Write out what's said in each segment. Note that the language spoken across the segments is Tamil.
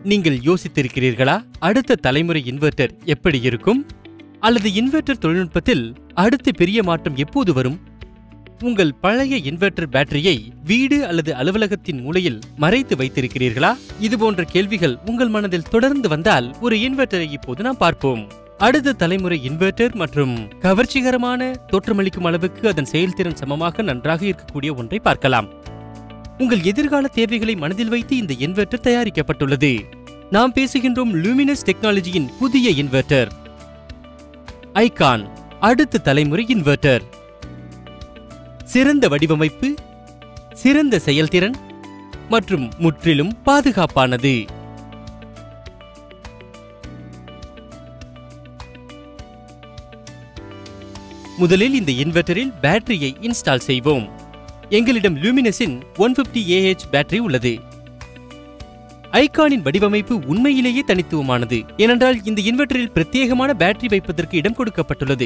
நீங்கள் யோசித்திருக்கிறீர்களா, அடுத்த தலைமுறை இன்வெர்டர் எப்படி இருக்கும்? அல்லது இன்வெர்டர் தொழில்நுட்பத்தில் அடுத்த பெரிய மாற்றம் எப்போது வரும்? உங்கள் பழைய இன்வெர்டர் பேட்டரியை வீடு அல்லது அலுவலகத்தின் மூலையில் மறைத்து வைத்திருக்கிறீர்களா? இதுபோன்ற கேள்விகள் உங்கள் மனதில் தொடர்ந்து வந்தால் ஒரு இன்வெர்டரை இப்போது நாம் பார்ப்போம். அடுத்த தலைமுறை இன்வெர்டர் மற்றும் கவர்ச்சிகரமான தோற்றமளிக்கும் அளவுக்கு அதன் செயல்திறன் சமமாக நன்றாக இருக்கக்கூடிய ஒன்றை பார்க்கலாம். உங்கள் எதிர்கால தேவைகளை மனதில் வைத்து இந்த இன்வெர்டர் தயாரிக்கப்பட்டுள்ளது. நாம் பேசுகின்றோம் லூமினஸ் டெக்னாலஜியின் புதிய இன்வெர்டர் ஐகான் அடுத்த தலைமுறை இன்வெர்டர். சிறந்த வடிவமைப்பு, சிறந்த செயல்திறன் மற்றும் முற்றிலும் பாதுகாப்பானது. முதலில் இந்த இன்வெர்டரில் பேட்டரியை இன்ஸ்டால் செய்வோம். எங்களிடம் லூமினஸின் 150Ah பேட்டரி உள்ளது. ஐகானின் வடிவமைப்பு உண்மையிலேயே தனித்துவமானது. ஏனென்றால் இந்த இன்வெர்டரில் பிரத்யேகமான பேட்டரி வைப்பதற்கு இடம் கொடுக்கப்பட்டுள்ளது.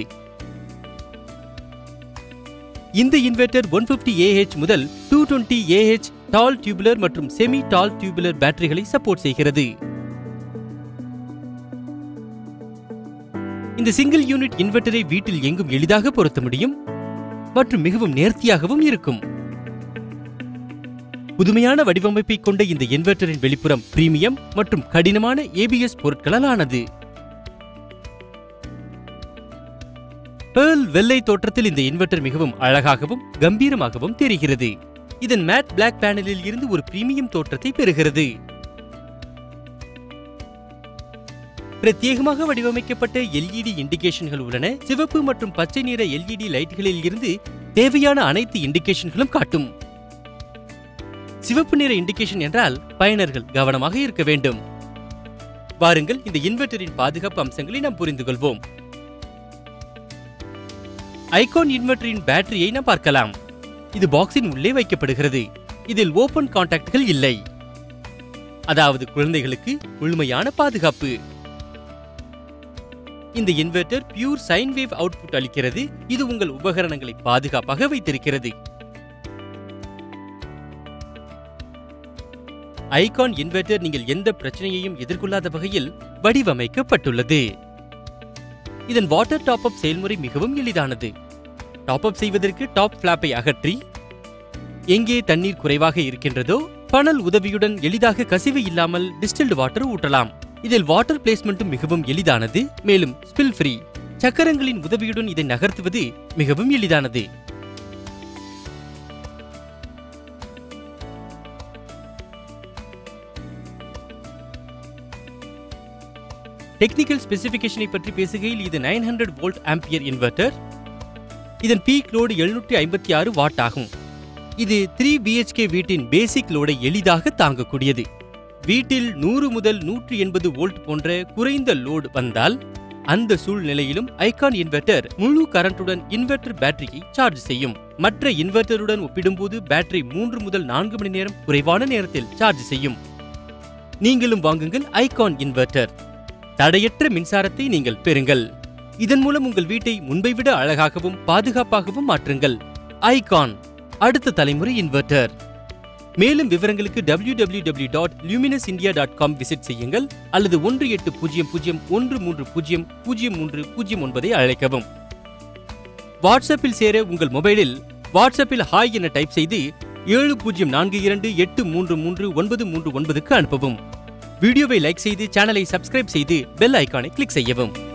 இந்த இன்வெர்டர் 150Ah முதல் 220Ah டால் டியூபுலர் மற்றும் செமி டால் டியூபுலர் பேட்டரிகளை சப்போர்ட் செய்கிறது. இந்த சிங்கிள் யூனிட் இன்வெர்டரை வீட்டில் எங்கும் எளிதாக பொருத்த முடியும் மற்றும் மிகவும் நேர்த்தியாகவும் இருக்கும். புதுமையான வடிவமைப்பை கொண்ட இந்த இன்வெர்டரின் வெளிப்புறம் பிரீமியம் மற்றும் கடினமான ABS பொருட்களால் ஆனது. பேர்ல் வெள்ளை தோற்றத்தில் இந்த இன்வெர்டர் மிகவும் அழகாகவும் கம்பீரமாகவும் தெரிகிறது. இதன் மேட் பிளாக் பேனலில் இருந்து ஒரு பிரீமியம் தோற்றத்தை பெறுகிறது. பிரத்யேகமாக வடிவமைக்கப்பட்ட LED இண்டிகேஷன்கள் உள்ளன. சிவப்பு மற்றும் பச்சை நிற LED லைட்களில் இருந்து தேவையான அனைத்து இண்டிகேஷன்களும் காட்டும். சிவப்பு நிற இண்டிகேஷன் என்றால் பயனர்கள் கவனமாக இருக்க வேண்டும். வாருங்கள் இந்த இன்வெர்டரின் பாதுகாப்பு அம்சங்களை நாம் புரிந்து கொள்வோம். ஐகான் இன்வெர்டரின் பேட்டரியை நாம் பார்க்கலாம். இது பாக்ஸின் உள்ளே வைக்கப்படுகிறது. இதில் ஓபன் கான்டாக்ட்கள் இல்லை, அதாவது குழந்தைகளுக்கு முழுமையான பாதுகாப்பு. இந்த inverter pure sine wave output அளிக்கிறது. இது உங்கள் உபகரணங்களை பாதுகாப்பாக வைத்திருக்கிறது. ஐகான் இன்வெர்டர் நீங்கள் எந்த பிரச்சனையையும் எதிர்கொள்ளாத வகையில் வடிவமைக்கப்பட்டுள்ளது. இதன் வாட்டர் டாப் அப் செயல்முறை மிகவும் எளிதானது. டாப் அப் செய்வதற்கு டாப் பிளாப்பை அகற்றி எங்கே தண்ணீர் குறைவாக இருக்கின்றதோ பனல் உதவியுடன் எளிதாக கசிவு இல்லாமல் டிஸ்டில்டு வாட்டர் ஊற்றலாம். இதில் வாட்டர் பிளேஸ்மெண்ட்டும் மிகவும் எளிதானது. மேலும் ஸ்பில் ஃப்ரீ. சக்கரங்களின் உதவியுடன் இதை நகர்த்துவது மிகவும் எளிதானது. டெக்னிக்கல் ஸ்பெசிபிகேஷனை பற்றி பேசுகையில் இது 900 வோல்ட் ஆம்பியர் இன்வெர்டர். இதன் பீக் லோடு 756 வாட் ஆகும். இது 3 BHK வீட்டின் பேசிக் லோடை எளிதாக தாங்கக்கூடியது. வீட்டில் 100 முதல் 180 வோல்ட் போன்ற குறைந்த லோடு வந்தால் அந்த சூழ்நிலையிலும் ஐகான் இன்வெர்டர் முழு கரண்டுடன் இன்வெர்டர் பேட்டரியை சார்ஜ் செய்யும். மற்ற இன்வெர்டருடன் ஒப்பிடும்போது பேட்டரி 3 முதல் 4 மணி நேரம் குறைவான நேரத்தில் சார்ஜ் செய்யும். நீங்களும் வாங்குங்கள் ஐகான் இன்வெர்டர். தடையற்ற மின்சாரத்தை நீங்கள் பெறுங்கள். இதன் மூலம் உங்கள் வீட்டை முன்பை விட அழகாகவும் பாதுகாப்பாகவும் மாற்றுங்கள். ஐகான் அடுத்த தலைமுறை இன்வெர்டர். மேலும் விவரங்களுக்கு www.luminusindia.com விசிட் செய்யுங்கள் அல்லது 1800130009 அழைக்கவும். வாட்ஸ்அப்பில் சேர உங்கள் மொபைலில் வாட்ஸ்அப்பில் ஹாய் என டைப் செய்து 7042833939க்கு அனுப்பவும். வீடியோவை லைக் செய்து சேனலை சப்ஸ்கிரைப் செய்து பெல் ஐகானை கிளிக் செய்யவும்.